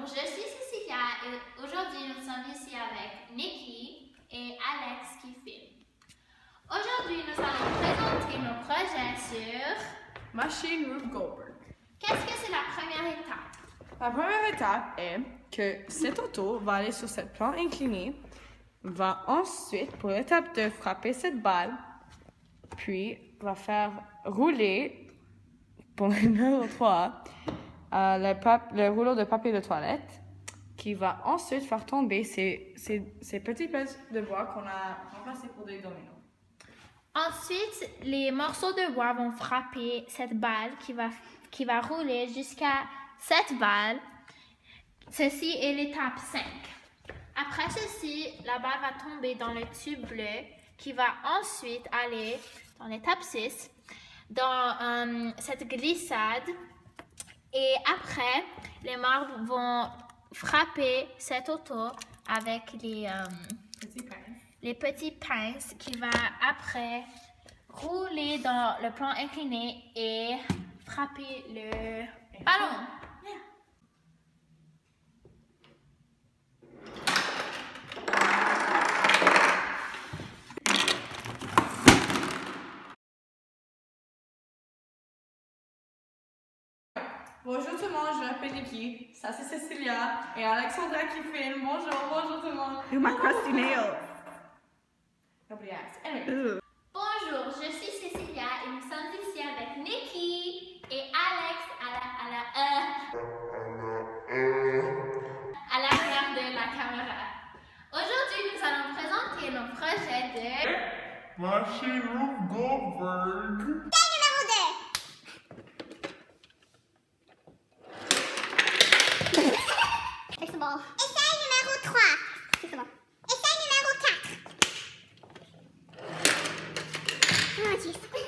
je suis Cecilia et aujourd'hui nous sommes ici avec Nikki et Alex qui filment. Aujourd'hui nous allons présenter nos projets sur Machine Rube Goldberg. Qu'est-ce que c'est la première étape? La première étape est que cette auto va aller sur cette plan incliné, va ensuite, pour l'étape de frapper cette balle, puis va faire rouler, pour le numéro 3, le rouleau de papier de toilette, qui va ensuite faire tomber ces petits pièces de bois qu'on a remplacés pour des dominos. Ensuite, les morceaux de bois vont frapper cette balle qui va rouler jusqu'à cette balle. Ceci est l'étape 5. Après ceci, la balle va tomber dans le tube bleu qui va ensuite aller dans l'étape 6, dans cette glissade. Et après, les marbres vont frapper cette auto avec les petits pinces qui va après rouler dans le plan incliné et frapper le ballon. Bonjour tout le monde, je m'appelle Nikki, ça c'est Cecilia et Alexandra qui filme. Bonjour tout le monde. Ooh, my crusty nails. Nobody asked. Anyway. Bonjour, je suis Cecilia et nous sommes ici avec Nikki et Alex à l'arrière de la caméra. Aujourd'hui, nous allons présenter nos projets de Machine Rube Goldberg. C'est bon. Essai numéro 3. C'est bon. Essai numéro 4. Oh, jeez.